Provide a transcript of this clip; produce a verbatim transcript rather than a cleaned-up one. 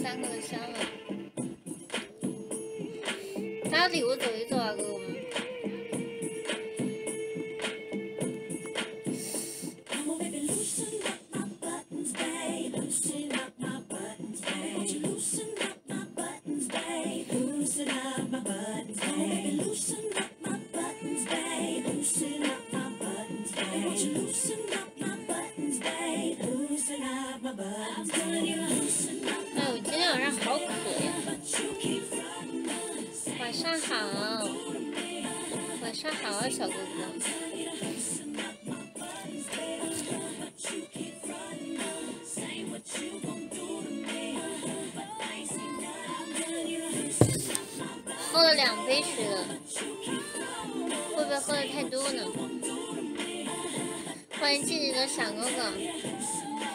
三个香了。拿礼物走一走啊，哥哥们。 哎呦，今天晚上好渴呀！晚上好，晚上好啊，小哥哥。喝了两杯水了，会不会喝的太多呢？欢迎静静的小哥哥。